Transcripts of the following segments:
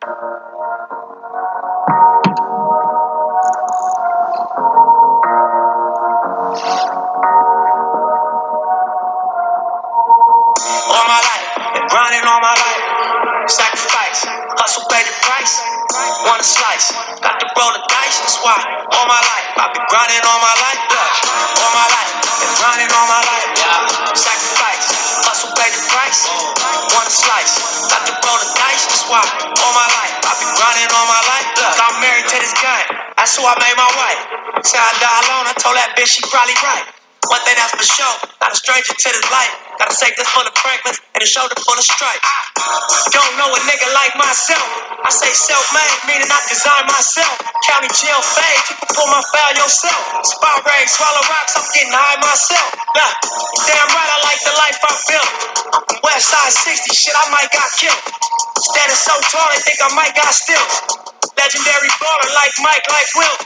All my life, been grinding all my life. Sacrifice, hustle, pay the price. Want a slice, got to roll the dice. That's why all my life, I've been grinding all my life. All my life, been grinding all my life. Sacrifice, hustle, pay the price. Want a slice, got to roll the dice. That's why all my life, I've been grinding all my life. I'm married to this guy, that's who I made my wife. Said I die alone, I told that bitch she probably right. One thing that's for sure, not a stranger to this life. Got a safe that's full of Franklins and a shoulder full of stripes. Don't know a nigga like myself. I say self-made, meaning I design myself. County jail fade, you can pull my file yourself. Spot rage, swallow rocks, I'm getting high myself. Nah, damn right I like the life I built. I'm from West Side 60, shit I might got killed. Standing so tall, they think I might got still. Legendary baller like Mike, like Will.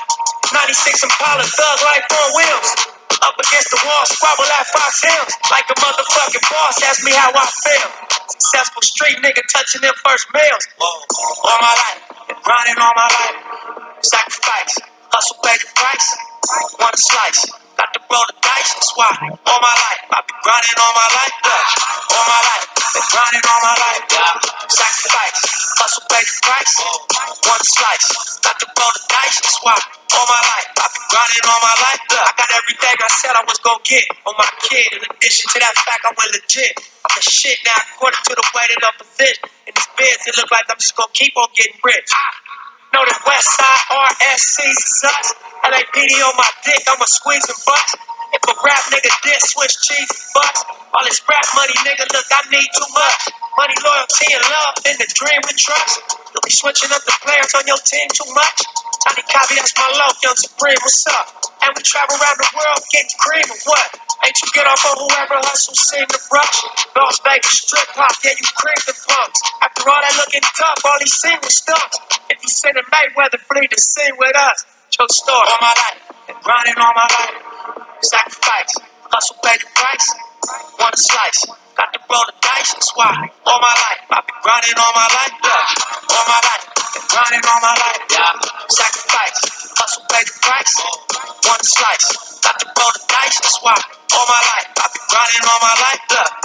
96 Impala, thug like 4 wheels. Up against the wall, squabble at Fox Hills. Like a motherfucking boss, ask me how I feel. Successful street nigga touching them first meals. All my life, been grinding all my life. Sacrifice, hustle, pay the price. Want a slice, got to roll the dice. That's why all my life, I've been grinding all my life. All my life, been grinding all my life. Sacrifice, hustle, pay the price. Want a slice, got to roll the dice. That's why all my life, I've been grinding all my life. I got everything I said I was gonna get on my kid. In addition to that fact, I went legit. I'm the shit now, according to the way that I'm positioned. In this biz, it look like I'm just gonna keep on getting rich. Know the West Side RSC's is us. LAPD on my dick, I'ma squeeze and bust. If a rap nigga did switch cheese and bust. All this rap money, nigga, look, I need too much. Money, loyalty, and love, then the dream and trust. You'll be switching up the players on your team too much. Tiny Copy, that's my love, Young Supreme, what's up? And we travel around the world getting cream or what? Ain't you get off on whoever hustle seem to brush? Las Vegas strip hop, yeah, you cream the punks. After all that looking tough, all he seen was stunts. If you send a Mayweather, flee the scene with us. Your story. All my life, been grinding all my life. Sacrifice, hustle, pay the price. Want a slice, got to roll the dice. That's why all my life, I've been grinding all my life. All my life, been grinding all my life. Sacrifice, hustle, pay the price. Want a slice, got to roll the dice. That's why all my life, I've been grinding all my life.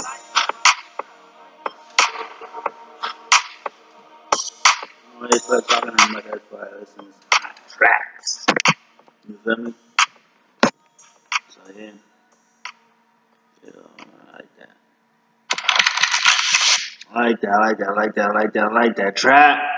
They start talking to me, that's why I listen to my tracks. You feel me? So yeah. I like that. I like that trap.